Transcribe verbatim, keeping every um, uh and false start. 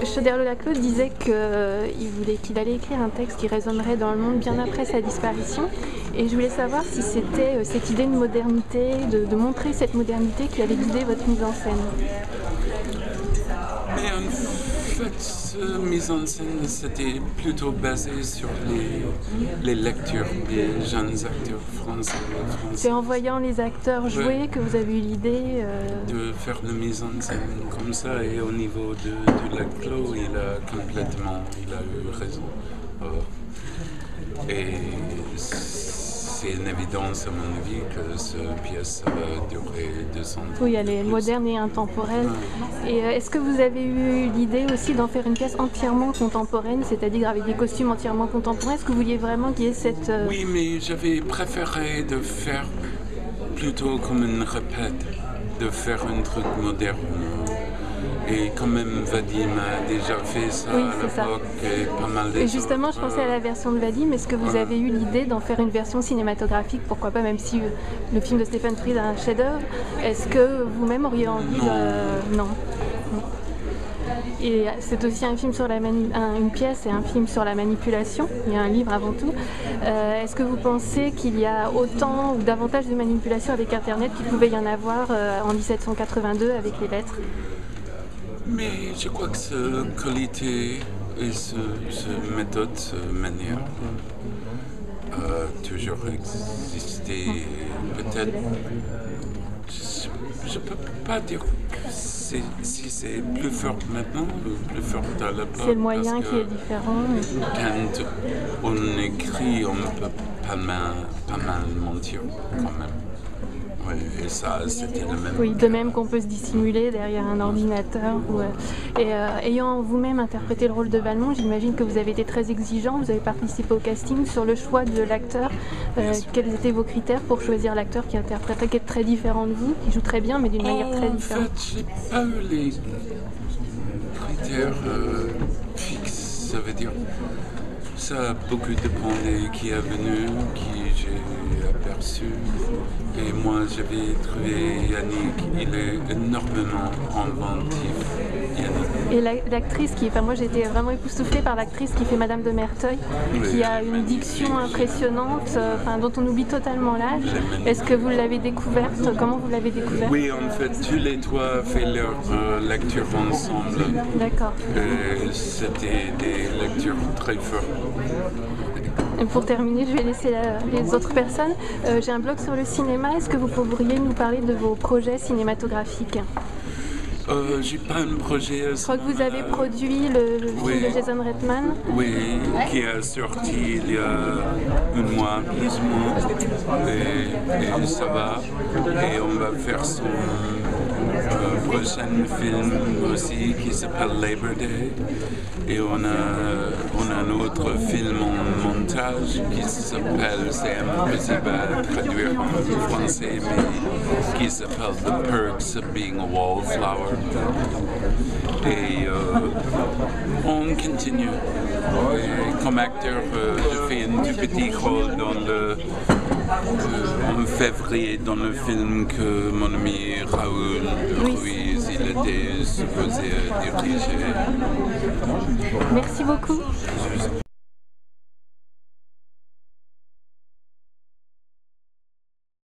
Choderlos-Laclos disait qu'il voulait, qu'il allait écrire un texte qui résonnerait dans le monde bien après sa disparition. Et je voulais savoir si c'était cette idée de modernité, de, de montrer cette modernité qui avait guidé votre mise en scène. Mais en fait, cette mise en scène, c'était plutôt basé sur les, les lectures des jeunes acteurs français. C'est en voyant les acteurs jouer ouais. que vous avez eu l'idée euh... de faire la mise en scène comme ça. Et au niveau de, de Laclos, il a complètement, il a eu raison. Euh, et c'est une évidence à mon avis que cette pièce va durer deux cents ans. Oui, elle est moderne et intemporelle. Ouais. Et euh, est-ce que vous avez eu l'idée aussi d'en faire une pièce entièrement contemporaine, c'est-à-dire avec des costumes entièrement contemporains? Est-ce que vous vouliez vraiment qu'il y ait cette... Euh... Oui, mais j'avais préféré de faire plutôt comme une répète, de faire un truc moderne. Et quand même, Vadim a déjà fait ça oui, à l'époque, et pas mal de Et justement, autres. je pensais à la version de Vadim. Est-ce que vous voilà. avez eu l'idée d'en faire une version cinématographique? Pourquoi pas, même si le film de Stephen Frears est un chef-d'œuvre. Est-ce que vous-même auriez envie non. de... Non. Et c'est aussi un film sur la mani... un, une pièce et un film sur la manipulation. Il y a un livre avant tout. Euh, Est-ce que vous pensez qu'il y a autant ou davantage de manipulation avec Internet qu'il pouvait y en avoir euh, en dix-sept cent quatre-vingt-deux avec les lettres? Mais je crois que cette qualité et cette ce méthode, cette manière a toujours existé. Peut-être, je ne peux pas dire si c'est plus fort maintenant ou plus fort à l'époque. C'est le moyen qui est différent. Quand on écrit, on peut pas mal, pas mal mentir quand même. Oui, et ça, c'était le même. Oui, de même qu'on peut se dissimuler derrière un ordinateur. Ou, et euh, ayant vous-même interprété le rôle de Valmont, j'imagine que vous avez été très exigeant, vous avez participé au casting sur le choix de l'acteur. Euh, quels étaient vos critères pour choisir l'acteur qui interprète, qui est très différent de vous, qui joue très bien, mais d'une oh, manière très différente? En fait, j'ai pas eu les critères euh, fixes, ça veut dire. Ça a beaucoup dépendé qui est venu, qui j'ai aperçu. Et moi, j'avais trouvé Yannick, il est énormément inventif, Yannick. Et l'actrice qui, enfin moi j'ai été vraiment époustouflée par l'actrice qui fait Madame de Merteuil, oui, qui a une diction impressionnante, enfin, dont on oublie totalement l'âge. Est-ce que vous l'avez découverte? Comment vous l'avez découverte? Oui, en fait, tous les trois fait leur euh, lecture ensemble. D'accord. C'était des lectures très fortes. Et pour terminer, je vais laisser la, les autres personnes. Euh, J'ai un blog sur le cinéma. Est-ce que vous pourriez nous parler de vos projets cinématographiques? Euh, J'ai pas un projet. Je crois que vous avez produit le, le oui. film de Jason Reitman. Oui, qui a sorti il y a un mois, plus ou moins. Et, et ça va. Et on va faire son euh, prochain film aussi qui s'appelle Labor Day. Et on a, on a un autre film en montage qui s'appelle, c'est impossible à traduire en français, mais qui s'appelle The Perks of Being a Wallflower. Et euh, on continue. Et comme acteur, euh, je fais un tout petit rôle dans le, euh, en février dans le film que mon ami Raoul Ruiz il était supposé diriger. Merci beaucoup.